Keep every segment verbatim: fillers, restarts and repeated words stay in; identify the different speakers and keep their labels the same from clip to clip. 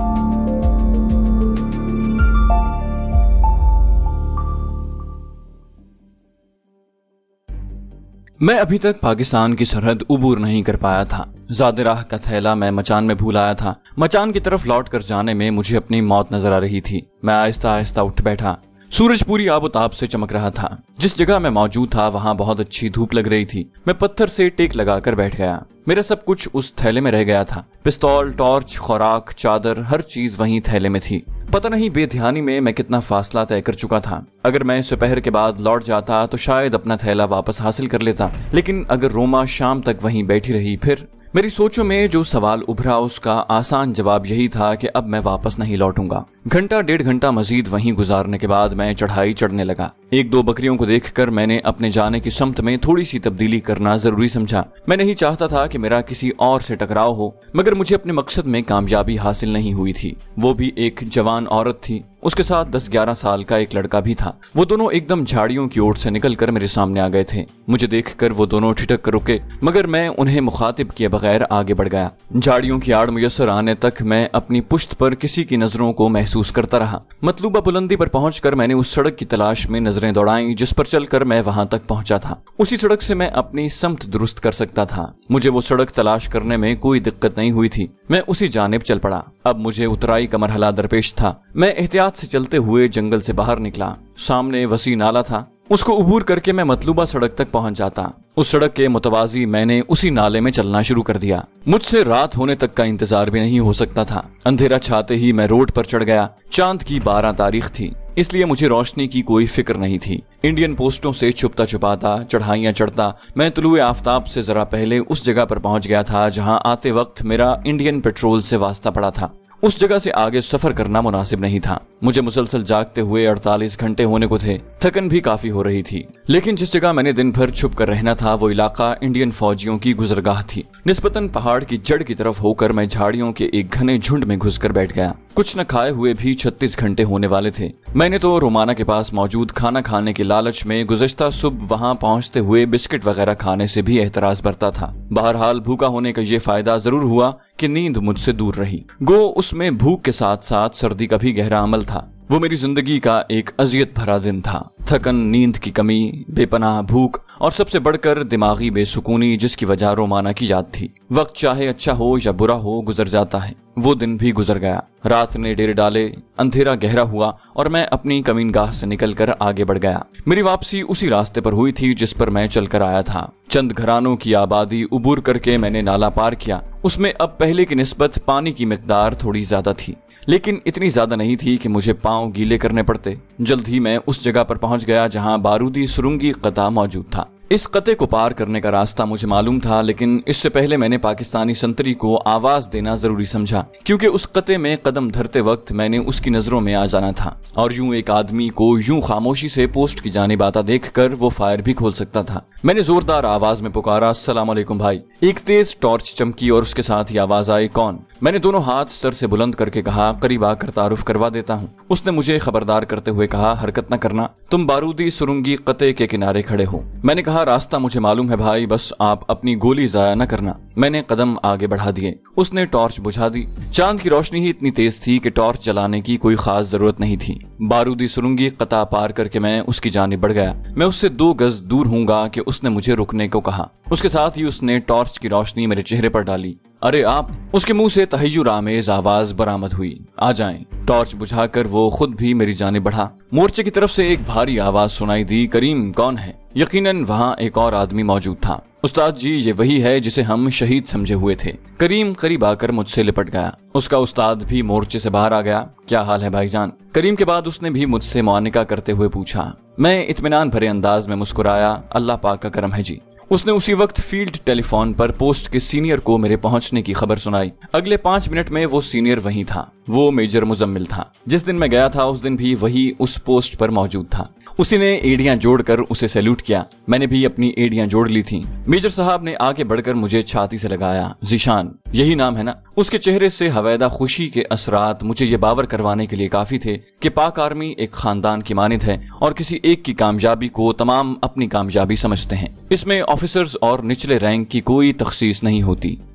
Speaker 1: मैं अभी तक पाकिस्तान की सरहद उबूर नहीं कर पाया था। ज़्यादा राह का थैला मैं मचान में भूल आया था। मचान की तरफ लौट कर जाने में मुझे अपनी मौत नजर आ रही थी। मैं आहिस्ता आहिस्ता उठ बैठा। सूरज पूरी आबोताब से चमक रहा था। जिस जगह मैं मौजूद था वहां बहुत अच्छी धूप लग रही थी। मैं पत्थर से टेक लगाकर बैठ गया। मेरा सब कुछ उस थैले में रह गया था। पिस्तौल, टॉर्च, खुराक, चादर, हर चीज वहीं थैले में थी। पता नहीं बेध्यानी में मैं कितना फासला तय कर चुका था। अगर मैं दोपहर के बाद लौट जाता तो शायद अपना थैला वापस हासिल कर लेता, लेकिन अगर रोमा शाम तक वहीं बैठी रही फिर। मेरी सोचों में जो सवाल उभरा उसका आसान जवाब यही था कि अब मैं वापस नहीं लौटूंगा। घंटा डेढ़ घंटा मजीद वहीं गुजारने के बाद मैं चढ़ाई चढ़ने लगा। एक दो बकरियों को देखकर मैंने अपने जाने की समत में थोड़ी सी तब्दीली करना जरूरी समझा। मैं नहीं चाहता था कि मेरा किसी और से टकराव हो, मगर मुझे अपने मकसद में कामयाबी हासिल नहीं हुई थी। वो भी एक जवान औरत थी, उसके साथ दस ग्यारह साल का एक लड़का भी था। वो दोनों एकदम झाड़ियों की ओर से निकलकर मेरे सामने आ गए थे। मुझे देखकर वो दोनों ठिठक कर रुके, मगर मैं उन्हें मुखातिब किए बगैर आगे बढ़ गया। झाड़ियों की आड़ मुयस्सर आने तक मैं अपनी पुश्त पर किसी की नजरों को महसूस करता रहा। मतलूबा बुलंदी पर पहुंचकर मैंने उस सड़क की तलाश में नजरें दौड़ाई जिस पर चलकर मैं वहां तक पहुंचा था। उसी सड़क से मैं अपनी समत दुरुस्त कर सकता था। मुझे वो सड़क तलाश करने में कोई दिक्कत नहीं हुई थी। मैं उसी जानिब चल पड़ा। अब मुझे उतराई का मरहला दरपेश था। मैं एहतियात से चलते हुए जंगल से बाहर निकला। सामने वसी नाला था, उसको उबूर करके मैं मतलूबा सड़क तक पहुंच जाता। उस सड़क के मुतवाजी मैंने उसी नाले में चलना शुरू कर दिया। मुझसे रात होने तक का इंतजार भी नहीं हो सकता था। अंधेरा छाते ही मैं रोड पर चढ़ गया। चांद की बारह तारीख थी, इसलिए मुझे रोशनी की कोई फिक्र नहीं थी। इंडियन पोस्टों से छुपता छुपाता चढ़ाइयां चढ़ता मैं तुलुए आफताब से जरा पहले उस जगह पर पहुंच गया था जहां आते वक्त मेरा इंडियन पेट्रोल से वास्ता पड़ा था। उस जगह से आगे सफर करना मुनासिब नहीं था। मुझे मुसलसल जागते हुए अड़तालीस घंटे होने को थे। थकन भी काफी हो रही थी। लेकिन जिस जगह मैंने दिन भर छुप कर रहना था वो इलाका इंडियन फौजियों की गुजरगाह थी। निस्बतन पहाड़ की जड़ की तरफ होकर मैं झाड़ियों के एक घने झुंड में घुसकर बैठ गया। कुछ न खाए हुए भी छत्तीस घंटे होने वाले थे। मैंने तो रोमाना के पास मौजूद खाना खाने के लालच में गुज़श्ता सुबह वहां पहुंचते हुए बिस्किट वगैरह खाने से भी एहतराज बरता था। बहरहाल भूखा होने का ये फायदा जरूर हुआ कि नींद मुझसे दूर रही। गो उसमें भूख के साथ साथ सर्दी का भी गहरा अमल था। वो मेरी जिंदगी का एक अजियत भरा दिन था। थकन, नींद की कमी, बेपनाह भूख और सबसे बढ़कर दिमागी बेसुकूनी जिसकी वजह रोमाना की याद थी। वक्त चाहे अच्छा हो या बुरा हो गुजर जाता है। वो दिन भी गुजर गया। रात ने डेरे डाले, अंधेरा गहरा हुआ और मैं अपनी कमीनगाह से निकलकर आगे बढ़ गया। मेरी वापसी उसी रास्ते पर हुई थी जिस पर मैं चलकर आया था। चंद घरानों की आबादी उबूर करके मैंने नाला पार किया। उसमें अब पहले की निस्बत पानी की मिकदार थोड़ी ज्यादा थी, लेकिन इतनी ज्यादा नहीं थी कि मुझे पांव गीले करने पड़ते। जल्द ही मैं उस जगह पर पहुंच गया जहां बारूदी सुरंगी कता मौजूद था। इस कते को पार करने का रास्ता मुझे मालूम था, लेकिन इससे पहले मैंने पाकिस्तानी संतरी को आवाज देना जरूरी समझा, क्योंकि उस कते में कदम धरते वक्त मैंने उसकी नजरों में आ जाना था और यूं एक आदमी को यूं खामोशी से पोस्ट की जानिब आता देखकर वो फायर भी खोल सकता था। मैंने जोरदार आवाज में पुकारा, अस्सलाम वालेकुम भाई। एक तेज टॉर्च चमकी और उसके साथ ही आवाज आई, कौन? मैंने दोनों हाथ सर से बुलंद करके कहा, करीब आकर तारुफ करवा देता हूँ। उसने मुझे खबरदार करते हुए कहा, हरकत न करना, तुम बारूदी सुरंगी कते के किनारे खड़े हो। मैंने कहा, रास्ता मुझे मालूम है भाई, बस आप अपनी गोली जाया न करना। मैंने कदम आगे बढ़ा दिए। उसने टॉर्च बुझा दी। चांद की रोशनी ही इतनी तेज थी कि टॉर्च जलाने की कोई खास जरूरत नहीं थी। बारूदी सुरंगी कता पार करके मैं उसकी जानिब बढ़ गया। मैं उससे दो गज दूर हूँगा कि उसने मुझे रुकने को कहा। उसके साथ ही उसने टॉर्च की रोशनी मेरे चेहरे पर डाली। अरे आप! उसके मुंह से तहय्युर आमेज आवाज बरामद हुई, आ जाएं। टॉर्च बुझाकर वो खुद भी मेरी जानिब बढ़ा। मोर्चे की तरफ से एक भारी आवाज सुनाई दी, करीम कौन है? यकीनन वहाँ एक और आदमी मौजूद था। उस्ताद जी, ये वही है जिसे हम शहीद समझे हुए थे। करीम करीब आकर मुझसे लिपट गया। उसका उस्ताद भी मोर्चे से बाहर आ गया। क्या हाल है भाईजान? करीम के बाद उसने भी मुझसे मुआनिका करते हुए पूछा। मैं इत्मीनान भरे अंदाज में मुस्कुराया, अल्लाह पाक का करम है जी। उसने उसी वक्त फील्ड टेलीफोन पर पोस्ट के सीनियर को मेरे पहुंचने की खबर सुनाई। अगले पांच मिनट में वो सीनियर वहीं था। वो मेजर मुजम्मिल था। जिस दिन मैं गया था उस दिन भी वही उस पोस्ट पर मौजूद था। उसी ने एड़ियां जोड़कर उसे सैल्यूट किया। मैंने भी अपनी एड़ियां जोड़ ली थी। मेजर साहब ने आगे बढ़कर मुझे छाती से लगाया। जीशान, यही नाम है ना? उसके चेहरे से हवैदा खुशी के असरात मुझे ये बावर करवाने के लिए काफी थे कि पाक आर्मी एक खानदान की मानिद है और किसी एक की कामयाबी को तमाम अपनी कामयाबी समझते हैं। इसमें ऑफिसर्स और निचले रैंक की कोई तखसीस नहीं होती।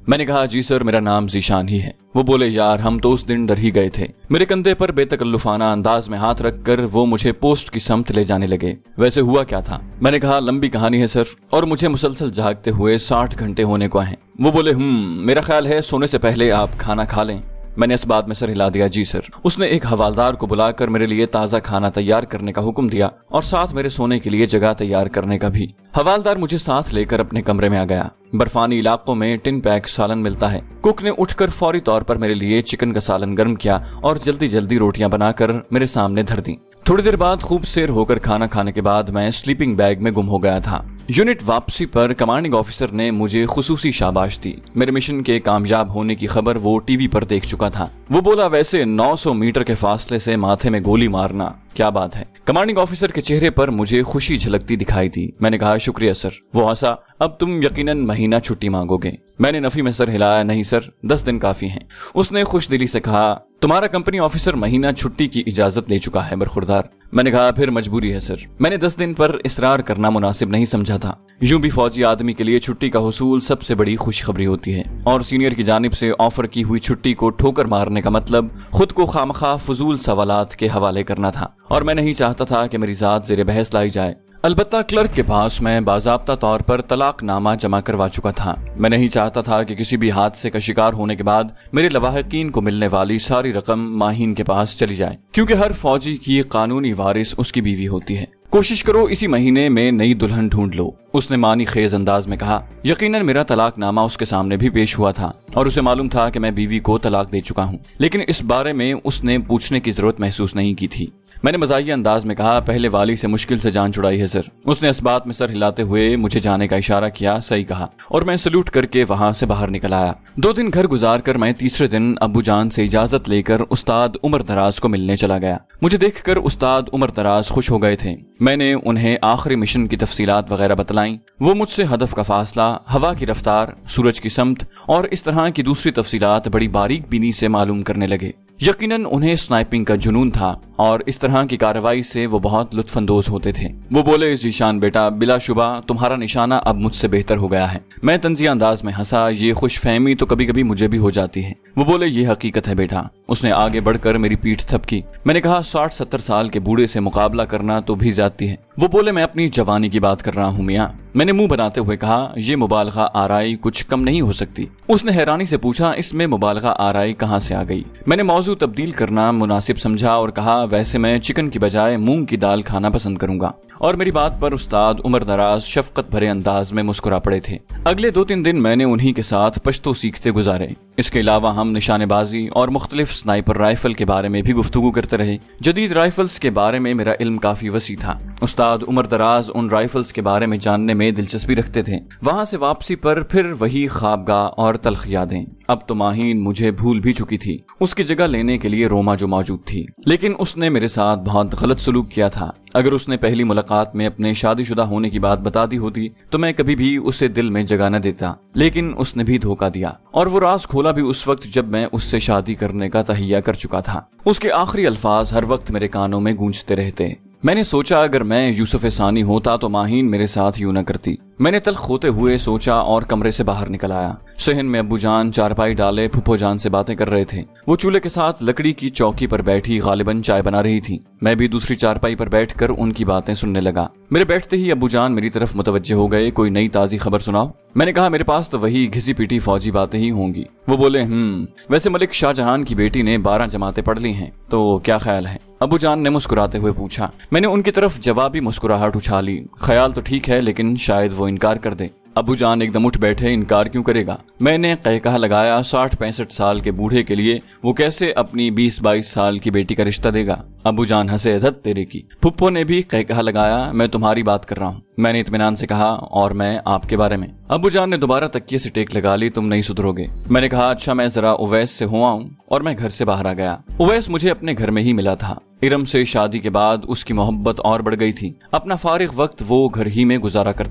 Speaker 1: मैंने कहा जी सर, मेरा नाम जीशान ही है। वो बोले यार हम तो उस दिन डर ही गए थे। मेरे कंधे पर बेतकल्लुफाना अंदाज में हाथ रखकर वो मुझे पोस्ट की समत ले जाने लगे। वैसे हुआ क्या था? मैंने कहा लंबी कहानी है सर, और मुझे मुसलसल जागते हुए साठ घंटे होने को हैं। वो बोले हम्म मेरा ख्याल है सोने से पहले आप खाना खा लें। मैंने इस बात में सर हिला दिया जी सर। उसने एक हवालदार को बुलाकर मेरे लिए ताज़ा खाना तैयार करने का हुक्म दिया और साथ मेरे सोने के लिए जगह तैयार करने का भी। हवालदार मुझे साथ लेकर अपने कमरे में आ गया। बर्फानी इलाकों में टिन पैक सालन मिलता है। कुक ने उठकर फौरी तौर पर मेरे लिए चिकन का सालन गर्म किया और जल्दी जल्दी रोटियां बनाकर मेरे सामने धर दी। थोड़ी देर बाद खूब सेर होकर खाना खाने के बाद मैं स्लीपिंग बैग में गुम हो गया था। यूनिट वापसी पर कमांडिंग ऑफिसर ने मुझे खुसूसी शाबाश दी। मेरे मिशन के कामयाब होने की खबर वो टीवी पर देख चुका था। वो बोला वैसे नौ सौ मीटर के फासले से माथे में गोली मारना क्या बात है। कमांडिंग ऑफिसर के चेहरे पर मुझे खुशी झलकती दिखाई दी। मैंने कहा शुक्रिया सर। वो हंसा, अब तुम यकीनन महीना छुट्टी मांगोगे। मैंने नफी में सर हिलाया, नहीं सर, दस दिन काफी हैं। उसने खुश दिली से कहा तुम्हारा कंपनी ऑफिसर महीना छुट्टी की इजाजत ले चुका है बरखुरदार। मैंने कहा फिर मजबूरी है सर। मैंने दस दिन पर इसरार करना मुनासिब नहीं समझा था। यूं भी फौजी आदमी के लिए छुट्टी का हुसूल सबसे बड़ी खुशखबरी होती है, और सीनियर की जानिब से ऑफर की हुई छुट्टी को ठोकर मारने का मतलब खुद को खामखा फजूल सवालात के हवाले करना था, और मैं नहीं चाहता था कि मेरी जात ज़ेरे बहस लाई जाए। अलबत्ता क्लर्क के पास मैं बाज़ाब्ता तौर पर तलाकनामा जमा करवा चुका था। मैं नहीं चाहता था कि किसी भी हादसे का शिकार होने के बाद मेरे लवाहिकीन को मिलने वाली सारी रकम माहीन के पास चली जाए, क्योंकि हर फौजी की कानूनी वारिस उसकी बीवी होती है। कोशिश करो इसी महीने में नई दुल्हन ढूंढ लो, उसने मानी खेज अंदाज में कहा। यकीनन मेरा तलाकनामा उसके सामने भी पेश हुआ था और उसे मालूम था कि मैं बीवी को तलाक दे चुका हूँ, लेकिन इस बारे में उसने पूछने की जरूरत महसूस नहीं की थी। मैंने मजाहिया अंदाज में कहा पहले वाली से मुश्किल से जान छुड़ाई है सर। उसने इस बात में सर हिलाते हुए मुझे जाने का इशारा किया। सही कहा, और मैं सल्यूट करके वहां से बाहर निकल आया। दो दिन घर गुजार कर मैं तीसरे दिन अब्बू जान से इजाजत लेकर उस्ताद उमर दराज को मिलने चला गया। मुझे देखकर उस्ताद उमर दराज खुश हो गए थे। मैंने उन्हें आखिरी मिशन की तफसीलात वगैरह बतलाई। वो मुझसे हदफ का फासला, हवा की रफ्तार, सूरज की समत और इस तरह की दूसरी तफसीलात बड़ी बारीक बीनी से मालूम करने लगे। यकीनन उन्हें स्नाइपिंग का जुनून था और इस तरह की कार्रवाई से वो बहुत लुत्फानंदोज होते थे। वो बोले जीशान बेटा, बिलाशुबा तुम्हारा निशाना अब मुझसे बेहतर हो गया है। मैं तंजिया अंदाज में हंसा। ये खुशफहमी तो कभी कभी मुझे भी हो जाती है। वो बोले ये हकीकत है बेटा। उसने आगे बढ़कर मेरी पीठ थपकी। मैंने कहा साठ सत्तर साल के बूढ़े से मुकाबला करना तो भी जाती है। वो बोले मैं अपनी जवानी की बात कर रहा हूँ मियाँ। मैंने मुंह बनाते हुए कहा ये मुबालगा आराई कुछ कम नहीं हो सकती। उसने हैरानी से पूछा इसमें मुबालगा आराई कहाँ से आ गई। मैंने मौजू तब्दील करना मुनासिब समझा और कहा वैसे मैं चिकन की बजाय मूंग की दाल खाना पसंद करूंगा। और मेरी बात पर उस्ताद उमर दराज शफकत भरे अंदाज में मुस्कुरा पड़े थे। अगले दो तीन दिन मैंने उन्हीं के साथ पश्तो सीखते गुजारे। इसके अलावा हम निशानेबाजी और मुख्तलिफ स्नाइपर राइफल के बारे में भी गुफ्तगू करते रहे। जदीद राइफल्स के बारे में मेरा इल्म काफी वसी था। उस्ताद उमर दराज उन राइफल्स के बारे में जानने में दिलचस्पी रखते थे। वहां से वापसी पर फिर वही ख्वाबगाह और तल्ख यादें। अब तो माहीन मुझे भूल भी चुकी थी। उसकी जगह लेने के लिए रोमा जो मौजूद थी, लेकिन उसने मेरे साथ बहुत गलत सलूक किया था। अगर उसने पहली मुलाकात में अपने शादीशुदा होने की बात बता दी होती तो मैं कभी भी उसे दिल में जगह न देता, लेकिन उसने भी धोखा दिया और वो राज खोला भी उस वक्त जब मैं उससे शादी करने का तहिया कर चुका था। उसके आखिरी अल्फाज हर वक्त मेरे कानों में गूंजते रहते। मैंने सोचा अगर मैं यूसुफ सानी होता तो माहीन मेरे साथ यूं न करती। मैंने तल्ख होते हुए सोचा और कमरे से बाहर निकल आया। सहन में अब्बू जान चारपाई डाले फुप्पो जान से बातें कर रहे थे। वो चूल्हे के साथ लकड़ी की चौकी पर बैठी गालिबन चाय बना रही थी। मैं भी दूसरी चारपाई पर बैठकर उनकी बातें सुनने लगा। मेरे बैठते ही अब्बू जान मेरी तरफ मुतवज्जे हो गए। कोई नई ताजी खबर सुनाओ। मैंने कहा मेरे पास तो वही घिसी पीटी फौजी बातें ही होंगी। वो बोले हम्म वैसे मलिक शाहजहां की बेटी ने बारह जमातें पढ़ ली हैं, तो क्या ख्याल है? अब्बू जान ने मुस्कुराते हुए पूछा। मैंने उनकी तरफ जवाबी मुस्कुराहट उछाली। ख्याल तो ठीक है, लेकिन शायद वो इनकार कर दे। अबू जान एकदम उठ बैठे। इनकार क्यों करेगा? मैंने कहकहा लगाया। साठ पैंसठ साल के बूढ़े के लिए वो कैसे अपनी बीस बाईस साल की बेटी का रिश्ता देगा? अबू जान हंसे। धत तेरे की। फुप्पो ने भी कहकहा लगाया। मैं तुम्हारी बात कर रहा हूँ, मैंने इत्मीनान से कहा, और मैं आपके बारे में। अबू जान ने दोबारा तकिए से टेक लगा ली। तुम नहीं सुधरोगे। मैंने कहा अच्छा मैं जरा उवैस से हुआ हूँ, और मैं घर से बाहर आ गया। उवैस मुझे अपने घर में ही मिला था। इरम से शादी के बाद उसकी मोहब्बत और बढ़ गई थी। अपना फारिग वक्त वो घर ही में गुजारा करता था।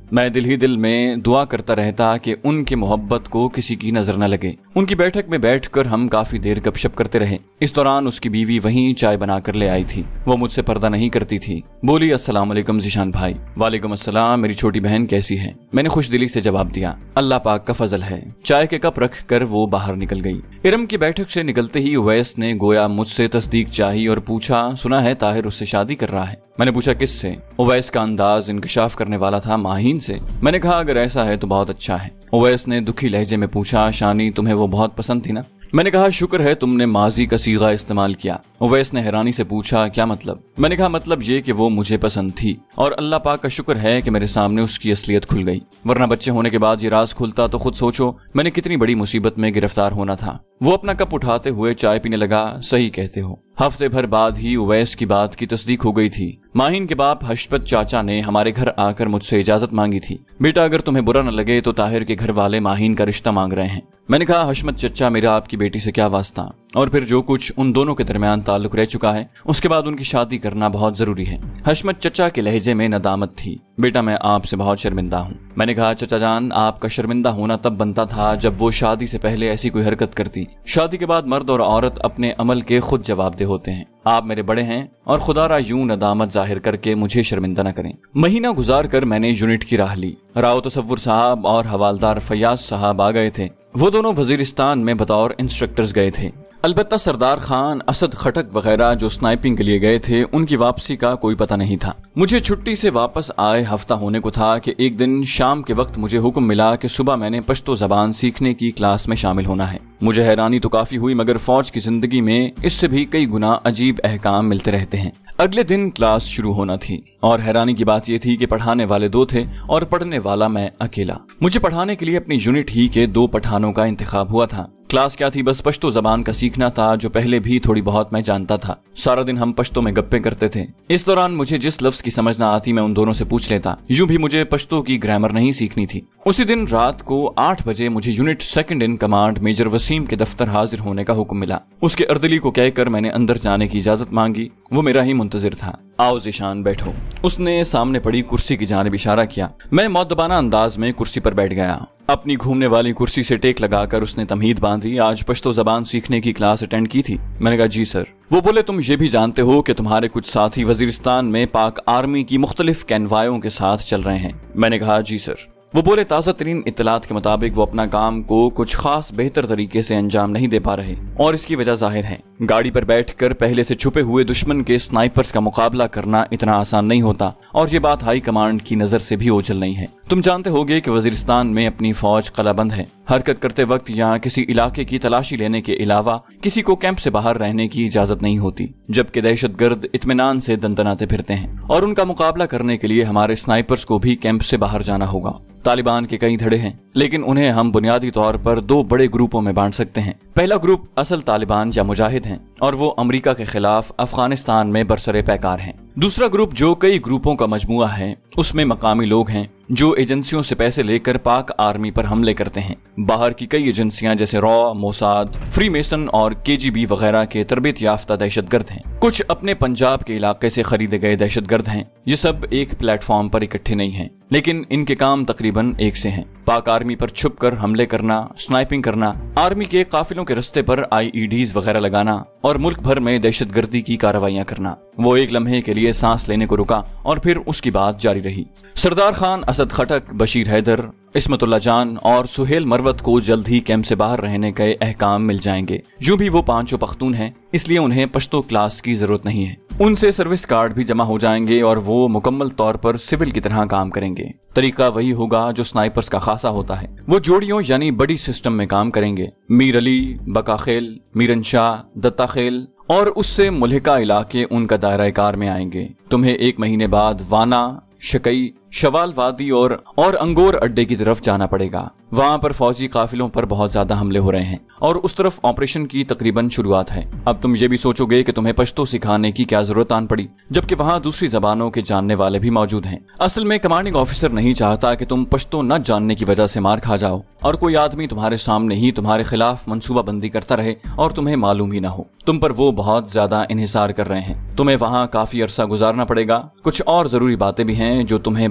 Speaker 1: मैं दिल ही दिल में दुआ करता रहता कि उनके मोहब्बत को किसी की नजर न लगे। उनकी बैठक में बैठकर हम काफी देर गपशप करते रहे। इस दौरान उसकी बीवी वहीं चाय बनाकर ले आई थी। वो मुझसे पर्दा नहीं करती थी। बोली, अस्सलाम वालेकुम ज़ीशान भाई। वालेकुम अस्सलाम, मेरी छोटी बहन कैसी है? मैंने खुश दिली से जवाब दिया, अल्लाह पाक का फजल है। चाय के कप रख कर वो बाहर निकल गई। इरम की बैठक से निकलते ही उवैस ने गोया मुझसे तस्दीक चाही और पूछा, सुना है ताहिर उससे शादी कर रहा है? मैंने पूछा, किससे? उवैस का अंदाज इंकशाफ करने वाला था, माहीन से। मैंने कहा, अगर ऐसा है तो बहुत अच्छा है। उवैस ने दुखी लहजे में पूछा, शानी तुम्हें वो बहुत पसंद थी ना? मैंने कहा, शुक्र है तुमने माजी का सीगा इस्तेमाल किया। उवैस ने हैरानी से पूछा, क्या मतलब? मैंने कहा, मतलब ये कि वो मुझे पसंद थी और अल्लाह पाक का शुक्र है कि मेरे सामने उसकी असलियत खुल गई, वरना बच्चे होने के बाद ये राज खुलता तो खुद सोचो मैंने कितनी बड़ी मुसीबत में गिरफ्तार होना था। वो अपना कप उठाते हुए चाय पीने लगा। सही कहते हो। हफ्ते भर बाद ही उवैस की बात की तस्दीक हो गई थी। माहिन के बाप हशपत चाचा ने हमारे घर आकर मुझसे इजाजत मांगी थी। बेटा, अगर तुम्हें बुरा न लगे तो ताहिर के घर वाले माहिन का रिश्ता मांग रहे हैं। मैंने कहा, हशमत चचा, मेरा आपकी बेटी से क्या वास्ता, और फिर जो कुछ उन दोनों के दरमियान ताल्लुक रह चुका है उसके बाद उनकी शादी करना बहुत जरूरी है। हशमत चचा के लहजे में नदामत थी। बेटा, मैं आपसे बहुत शर्मिंदा हूँ। मैंने कहा, चचा जान, आपका शर्मिंदा होना तब बनता था जब वो शादी से पहले ऐसी कोई हरकत करती। शादी के बाद मर्द और औरत अपने अमल के खुद जवाबदेह होते हैं। आप मेरे बड़े हैं और खुदारा यूं नदामत जाहिर करके मुझे शर्मिंदा न करें। महीना गुजार कर मैंने यूनिट की राह ली। राव तसव्वुर साहब और हवालदार फयाज साहब आ गए थे। वो दोनों वजीरिस्तान में बतौर इंस्ट्रक्टर्स गए थे। अलबत्ता सरदार खान, असद खटक वगैरह जो स्नाइपिंग के लिए गए थे, उनकी वापसी का कोई पता नहीं था। मुझे छुट्टी से वापस आए हफ्ता होने को था कि एक दिन शाम के वक्त मुझे हुक्म मिला कि सुबह मैंने पश्तो जबान सीखने की क्लास में शामिल होना है। मुझे हैरानी तो काफी हुई, मगर फौज की जिंदगी में इससे भी कई गुना अजीब अहकाम मिलते रहते हैं। अगले दिन क्लास शुरू होना थी और हैरानी की बात यह थी कि पढ़ाने वाले दो थे और पढ़ने वाला मैं अकेला। मुझे पढ़ाने के लिए अपनी यूनिट ही के दो पठानों का इंतखाब हुआ था। क्लास क्या थी, बस पश्तो जबान का सीखना था, जो पहले भी थोड़ी बहुत मैं जानता था। सारा दिन हम पश्तो में गप्पे करते थे। इस दौरान मुझे जिस लफ्ज की समझ ना आती मैं उन दोनों से पूछ लेता। यूं भी मुझे पश्तो की ग्रामर नहीं सीखनी थी। उसी दिन रात को आठ बजे मुझे unit second in command major Waseem के दफ्तर हाजिर होने का हुक्म मिला। उसके अर्दली को कहकर मैंने अंदर जाने की इजाजत मांगी। वो मेरा ही मुंतजिर था। आओ ज़ीशान, बैठो। उसने सामने पड़ी कुर्सी की जानिब इशारा किया। मैं मौदबाना अंदाज में कुर्सी पर बैठ गया। अपनी घूमने वाली कुर्सी से टेक लगाकर उसने तमहीद बांधी। आज पश्तो जबान सीखने की क्लास अटेंड की थी? मैंने कहा, जी सर। वो बोले, तुम ये भी जानते हो कि तुम्हारे कुछ साथी वजीरिस्तान में पाक आर्मी की मुख्तलिफ कैनवायों के साथ चल रहे हैं? मैंने कहा, जी सर। वो बोले, ताज़ा तरीन इत्तलात के मुताबिक वो अपना काम को कुछ खास बेहतर तरीके से अंजाम नहीं दे पा रहे और इसकी वजह जाहिर है। गाड़ी पर बैठकर पहले से छुपे हुए दुश्मन के स्नाइपर्स का मुकाबला करना इतना आसान नहीं होता और ये बात हाई कमांड की नजर से भी ओझल नहीं है। तुम जानते होगे कि वजीरिस्तान में अपनी फौज कलाबंद है। हरकत करते वक्त यहाँ किसी इलाके की तलाशी लेने के अलावा किसी को कैंप से बाहर रहने की इजाजत नहीं होती, जबकि दहशतगर्द इत्मीनान से दंदनाते फिरते हैं और उनका मुकाबला करने के लिए हमारे स्नाइपर्स को भी कैंप से बाहर जाना होगा। तालिबान के कई धड़े हैं, लेकिन उन्हें हम बुनियादी तौर पर दो बड़े ग्रुपों में बांट सकते हैं। पहला ग्रुप असल तालिबान या मुजाहिद हैं और वो अमेरिका के खिलाफ अफगानिस्तान में बरसरे पैकार हैं। दूसरा ग्रुप जो कई ग्रुपों का मजमुआ है, उसमें मकामी लोग हैं जो एजेंसियों से पैसे लेकर पाक आर्मी पर हमले करते हैं। बाहर की कई एजेंसियां जैसे रॉ, मोसाद, फ्री मेसन और के जी बी वगैरह के तरबियत याफ्ता दहशतगर्द हैं। कुछ अपने पंजाब के इलाके से खरीदे गए दहशतगर्द हैं। ये सब एक प्लेटफॉर्म पर इकट्ठे नहीं हैं, लेकिन इनके काम तकरीबन एक से हैं। पाक आर्मी पर छुपकर हमले करना, स्नाइपिंग करना, आर्मी के काफिलों के रस्ते पर आई ई डीज़ वगैरह लगाना और मुल्क भर में दहशतगर्दी की कार्रवाइयां करना। वो एक लम्हे के लिए सांस लेने को रुका और फिर उसकी बात जारी रही। सरदार खान, असद खटक, बशीर हैदर, इस्मतुल्लाह जान और सुहेल मरवत को जल्द ही कैंप से बाहर रहने के अहकाम मिल जाएंगे। यूं भी वो पांचों पख्तून हैं, इसलिए उन्हें पश्तो क्लास की जरूरत नहीं है। उनसे सर्विस कार्ड भी जमा हो जाएंगे और वो मुकम्मल तौर पर सिविल की तरह काम करेंगे। तरीका वही होगा जो स्नाइपर्स का खासा होता है। वो जोड़ियों यानी बड़ी सिस्टम में काम करेंगे। मीर अली, बकाखेल, मीरन शाह, दत्ताखेल और उससे मुल्हिका इलाके उनका दायरा कार में आएंगे। तुम्हें एक महीने बाद वाना, शकई, शवाल वादी और और अंगोर अड्डे की तरफ जाना पड़ेगा। वहाँ पर फौजी काफिलों पर बहुत ज्यादा हमले हो रहे हैं और उस तरफ ऑपरेशन की तकरीबन शुरुआत है। अब तुम ये भी सोचोगे कि तुम्हें पश्तो सिखाने की क्या जरूरत आन पड़ी, जबकि वहाँ दूसरी जबानों के जानने वाले भी मौजूद हैं। असल में कमांडिंग ऑफिसर नहीं चाहता कि तुम पश्तो न जानने की वजह से मार खा जाओ और कोई आदमी तुम्हारे सामने ही तुम्हारे खिलाफ मंसूबा बंदी करता रहे और तुम्हें मालूम ही न हो। तुम पर वो बहुत ज्यादा इन्हिसार कर रहे हैं। तुम्हें वहाँ काफी अरसा गुजारना पड़ेगा। कुछ और जरूरी बातें भी हैं जो तुम्हें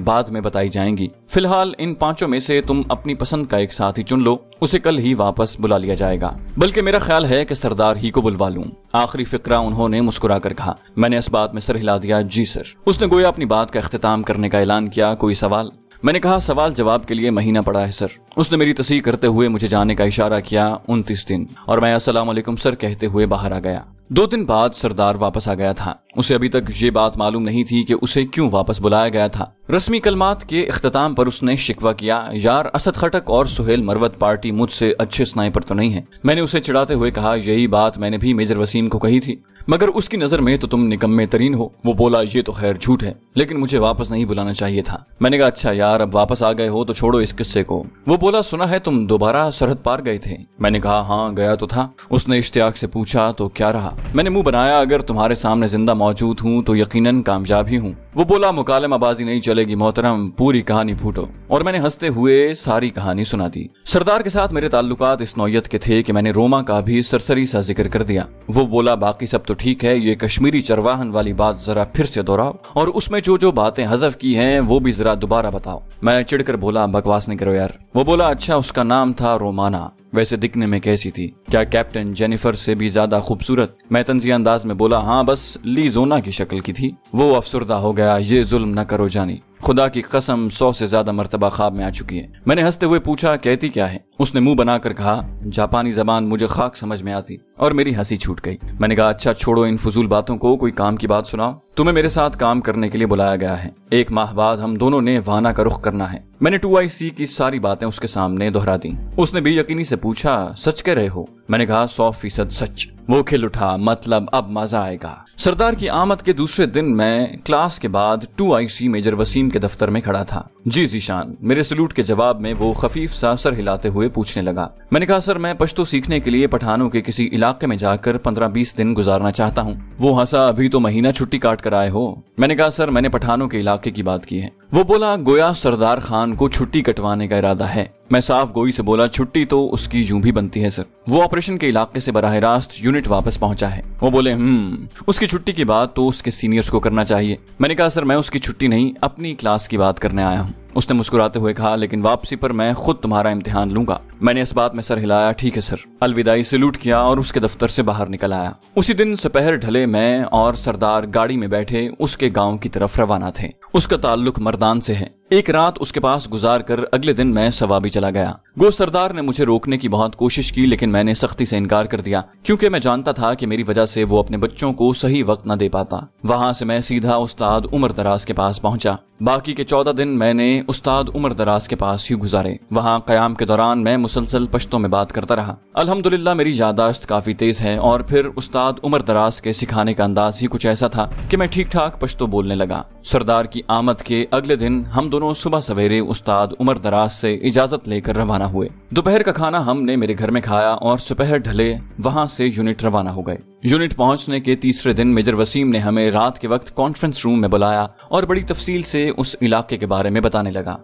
Speaker 1: بعد میں بتائی جائیں گی۔ فی الحال ان پانچوں میں سے تم اپنی پسند کا ایک ساتھی چن لو، اسے کل ہی واپس بلا لیا جائے گا، بلکہ میرا خیال ہے کہ سردار ہی کو بلوا لوں۔ آخری فقرہ انہوں نے مسکرا کر کہا۔ میں نے اس بات میں سر ہلا دیا۔ جی سر۔ اس نے گویا اپنی بات کا اختتام کرنے کا اعلان کیا۔ کوئی سوال؟ میں نے کہا سوال جواب کے لیے مہینہ پڑا ہے سر۔ اس نے میری تصحیح کرتے ہوئے مجھے جانے کا اشارہ کیا۔ انتیس دن، اور میں السلام علیکم سر کہتے ہوئے باہر آ گیا۔ دو دن بعد سردار واپس آ گیا تھا۔ اسے ابھی تک یہ بات معلوم نہیں تھی کہ اسے کیوں واپس بلایا گیا تھا۔ رسمی کلمات کے اختتام پر اس نے شکوہ کیا، یار اسد خٹک اور سہیل مروت پارٹی مجھ سے اچھے سنائپر تو نہیں ہے۔ میں نے اسے چڑھاتے ہوئے کہا یہی بات میں نے بھی میجر وسیم کو کہی تھی، مگر اس کی نظر میں تو تم نکمے ترین ہو۔ وہ بولا یہ تو خیر جھوٹ ہے، لیکن مجھے واپس نہیں بلانا چاہیے تھا۔ میں نے کہا اچھا یار اب واپس آ گئے ہو تو چھوڑو اس قصے کو۔ وہ بولا سنا ہے تم دوبارہ سرحد پار گئے تھے۔ میں نے کہا ہاں گیا تو تھا۔ اس نے اشتیاق سے پوچھا تو کیا رہا؟ میں نے منہ بنایا اگر تمہارے سامنے زندہ موجود ہوں تو یقیناً کامیاب ہی ہوں۔ وہ بولا مکالمہ بازی نہیں چلے گی محترم، پوری کہانی پھوٹو، اور میں نے ہنستے ہوئے ساری کہانی سنا دی۔ سردار کے ساتھ میرے تعلقات اس نوعیت کے تھے کہ میں نے روما کا بھی سرسری سا ذکر کر دیا۔ وہ بولا باقی سب تو ٹھیک ہے، یہ کشمیری چرواہن والی بات ذرا پھر سے دہراؤ، اور اس میں جو جو باتیں حذف کی ہیں وہ بھی ذرا دوبارہ بتاؤ۔ میں چڑھ کر بولا بکواس نہیں کرو یار۔ وہ بولا اچھا اس کا نام تھا رومانا، ویسے دکھنے میں کیسی تھی؟ کیا کیپٹن جینیفر سے بھی زیادہ خوبصورت؟ میں طنزیہ انداز میں بولا ہاں بس لی زونا کی شکل کی تھی۔ وہ افسردہ ہو گیا، یہ ظلم نہ کرو جانی، خدا کی قسم سو سے زیادہ مرتبہ خواب میں آ چکی ہے۔ میں نے ہنستے ہوئے پوچھا کہتی کیا ہے؟ اس نے منہ بنا کر کہا جاپانی زبان مجھے خاک سمجھ میں آتی، اور میری ہنسی چھوٹ گئی۔ میں نے کہا اچھا چھوڑو ان فضول باتوں کو، کوئی کام کی بات سناؤ۔ تمہیں میرے ساتھ کام کرنے کے لیے بلایا گیا ہے، ایک ماہ بعد ہم دونوں نے وانا کا رخ کرنا ہے۔ میں نے ٹو آئی سی کی ساری باتیں اس کے سامنے دہرا دی۔ اس نے بھی یقینی سے پوچھا سچ کہہ رہے ہو؟ میں نے کہا سو فیصد سچ۔ وہ کھل اٹھا، مطلب اب مزہ آئے گا۔ سردار کی آمد کے دوسرے دن میں کلاس کے بعد two I C major Waseem کے دفتر میں کھڑا تھا۔ جی ذیشان، میرے سلوٹ کے جواب میں وہ خفیف سا سر ہلاتے ہوئے پوچھنے لگا۔ میں نے کہا سر میں پشتو سیکھنے کے لیے پٹھانوں کے کسی علاقے میں جا کر پندرہ بیس دن گزارنا چاہتا ہوں۔ وہ ہنسا، ابھی تو مہینہ چھٹی کاٹ کر آئے ہو۔ میں نے کہا سر میں نے پٹھانوں کے علاقے کی بات کی ہے۔ وہ بولا گویا سردار خان کو چھٹی کٹوانے کا ارادہ ہے۔ میں صاف گوئی سے بولا چھٹی تو اس کی یوں بھی بنتی ہے سر، وہ آپریشن کے علاقے سے براہ راست یونٹ واپس پہنچا ہے۔ وہ بولے ہم اس کی چھٹی کی بات تو اس کے سینئرز کو کرنا چاہیے۔ میں نے کہا سر میں اس کی چھٹی نہیں اپنی کلاس کی بات کرنے آیا ہوں۔ اس نے مسکراتے ہوئے کہا لیکن واپسی پر میں خود تمہارا امتحان لوں گا۔ میں نے اس بات میں سر ہلایا، ٹھیک ہے سر۔ الوداعی سلوٹ کیا اور اس کے دفتر سے باہر نکل آیا۔ اسی دن سپہر ڈھلے میں اور سردار گاڑی میں بیٹھے اس کے گاؤں کی طرف روانہ تھے۔ اس کا تعلق مردان سے ہے۔ ایک رات اس کے پاس گزار کر اگلے دن میں سوابی چلا گیا۔ گو سردار نے مجھے روکنے کی بہت کوشش کی لیکن میں نے سختی سے انکار کر دیا، کیونکہ میں جانتا تھا کہ میری وجہ سے وہ اپنے بچوں کو صحیح وقت نہ دے پاتا۔ وہاں سے میں سیدھا استاد عمر دراز کے پاس پہنچا۔ باقی کے چودہ دن میں نے استاد عمر دراز کے پاس ہی گزارے۔ وہاں قیام کے دوران میں مسلسل پشتوں میں بات کرتا رہا۔ الحمدللہ میری یادداشت کافی تیز ہے، اور پھر استاد عمر دراز کے سکھانے کا انداز ہی کچھ ایسا تھا کہ میں ٹھیک ٹھاک پشتو بولنے لگا۔ سردار کی آمد کے اگلے دن ہم دونوں صبح سویرے استاد عمر دراز سے اجازت لے کر روانہ ہوئے۔ دوپہر کا کھانا ہم نے میرے گھر میں کھایا اور سپہر ڈھلے وہاں سے یونٹ روانہ ہو گئے۔ یونٹ پہنچنے کے تیسرے دن میجر وسیم نے ہمیں رات کے وقت کانفرنس روم میں بلایا اور بڑی تفصیل سے اس علاقے کے بارے میں بتانے لگا۔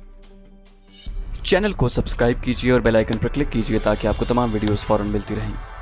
Speaker 1: چینل کو سبسکرائب کیجیے اور بیل آئیکن پر کلک کیجیے تاکہ آپ کو تمام ویڈیوز فوراً ملتی رہیں۔